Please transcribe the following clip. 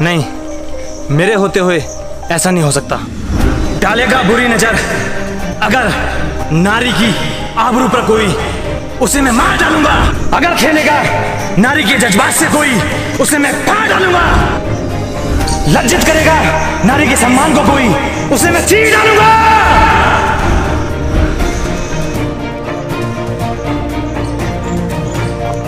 नहीं, मेरे होते हुए ऐसा नहीं हो सकता। डालेगा बुरी नजर अगर नारी की आबरू पर कोई, उसे मैं मार डालूंगा। अगर खेलेगा नारी के जज्बात से कोई, उसे मैं फाड़ डालूंगा। लज्जित करेगा नारी के सम्मान को कोई, उसे मैं चीर डालूंगा।